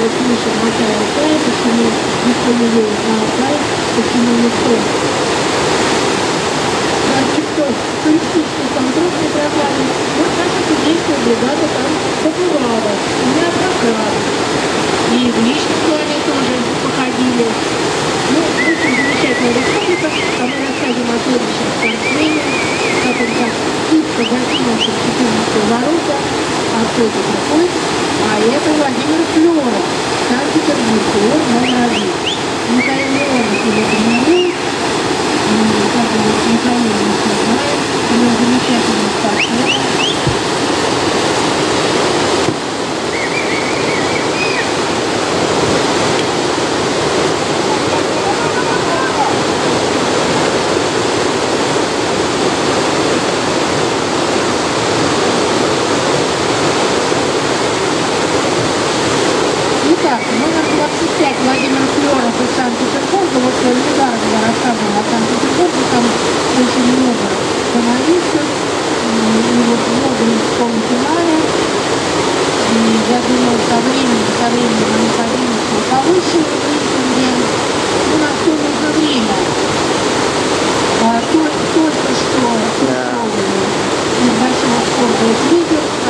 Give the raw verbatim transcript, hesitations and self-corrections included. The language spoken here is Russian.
вот слышим Алтай-Алтай, почему никто не едет на Алтай, почему никто. Значит, что туристический контроль не пропали. Вот наша судейская бригада там побывала, неоднократно. И в личном плане тоже походили. Ну, очень замечательная республика, а мы расскажем о следующем спортсмене, как он так чисто закинулся в четырнадцатые ворота, а кто это такой? А это Владимир Флёров, Санкт-Петербург, он номер один. Михаил Леонов его тренирует, как бы Михаил мы все знаем, у него замечательный спортсмен. Номер двадцать пять Владимир Флёров из Санкт-Петербурга. Вот недавно я рассказывала о Санкт-Петербурге, там очень много финалистов, и вот много из в полуфинале. И я думаю, со временем, со временем они поднимутся повыше в рейтинге. Ну, на все нужно время. А, только, только что пришел из большого спорта лидер.